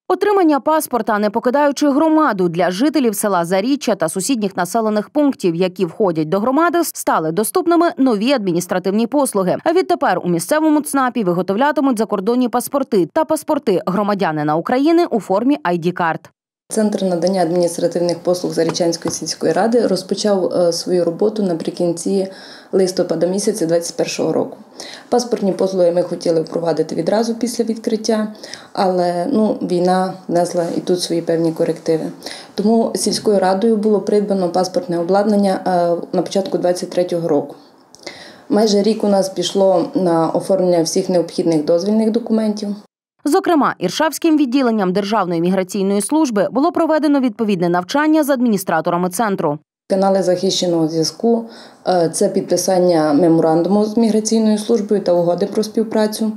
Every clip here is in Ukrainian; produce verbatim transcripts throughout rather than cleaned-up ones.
Отримання паспорта, не покидаючи громаду, для жителів села Заріччя та сусідніх населених пунктів, які входять до громади, стали доступними нові адміністративні послуги. А відтепер у місцевому ЦНАПі виготовлятимуть закордонні паспорти та паспорти громадянина України у формі ай ді-карт. Центр надання адміністративних послуг Зарічанської сільської ради розпочав свою роботу наприкінці листопада місяця двадцять першого року. Паспортні послуги ми хотіли впровадити відразу після відкриття, але ну, війна внесла і тут свої певні корективи. Тому сільською радою було придбано паспортне обладнання на початку двадцять третього року. Майже рік у нас пішло на оформлення всіх необхідних дозвільних документів. Зокрема, Іршавським відділенням Державної міграційної служби було проведено відповідне навчання з адміністраторами центру. Канали захищеного зв'язку – це підписання меморандуму з міграційною службою та угоди про співпрацю,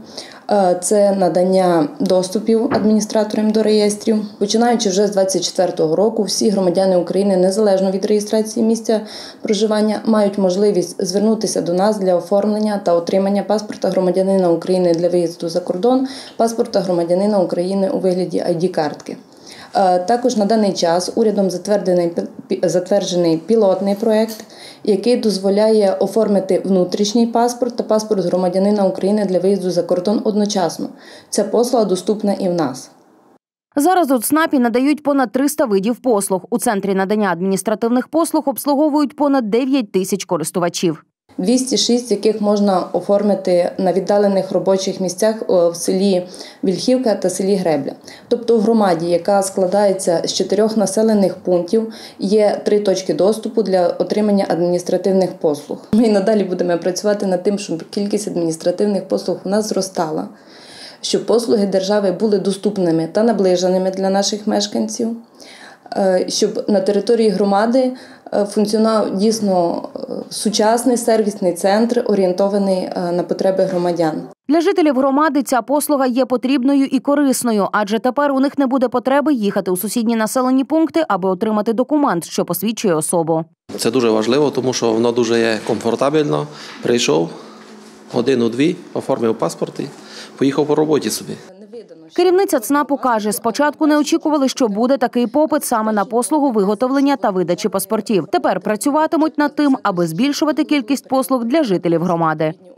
це надання доступів адміністраторам до реєстрів. Починаючи вже з двадцять четвертого року, всі громадяни України, незалежно від реєстрації місця проживання, мають можливість звернутися до нас для оформлення та отримання паспорта громадянина України для виїзду за кордон, паспорта громадянина України у вигляді ай ді-картки. Також на даний час урядом затверджений, затверджений пілотний проєкт, який дозволяє оформити внутрішній паспорт та паспорт громадянина України для виїзду за кордон одночасно. Ця послуга доступна і в нас. Зараз у ЦНАПі надають понад триста видів послуг. У Центрі надання адміністративних послуг обслуговують понад дев'ять тисяч користувачів. двісті шість, яких можна оформити на віддалених робочих місцях в селі Вільхівка та селі Гребля. Тобто в громаді, яка складається з чотирьох населених пунктів, є три точки доступу для отримання адміністративних послуг. Ми і надалі будемо працювати над тим, щоб кількість адміністративних послуг у нас зростала, щоб послуги держави були доступними та наближеними для наших мешканців, щоб на території громади функціонував дійсно сучасний сервісний центр, орієнтований на потреби громадян. Для жителів громади ця послуга є потрібною і корисною, адже тепер у них не буде потреби їхати у сусідні населені пункти, аби отримати документ, що посвідчує особу. Це дуже важливо, тому що воно дуже є комфортабельно. Прийшов, годину-дві, оформив паспорт і поїхав по роботі собі. Керівниця ЦНАПу каже, спочатку не очікували, що буде такий попит саме на послугу виготовлення та видачі паспортів. Тепер працюватимуть над тим, аби збільшувати кількість послуг для жителів громади.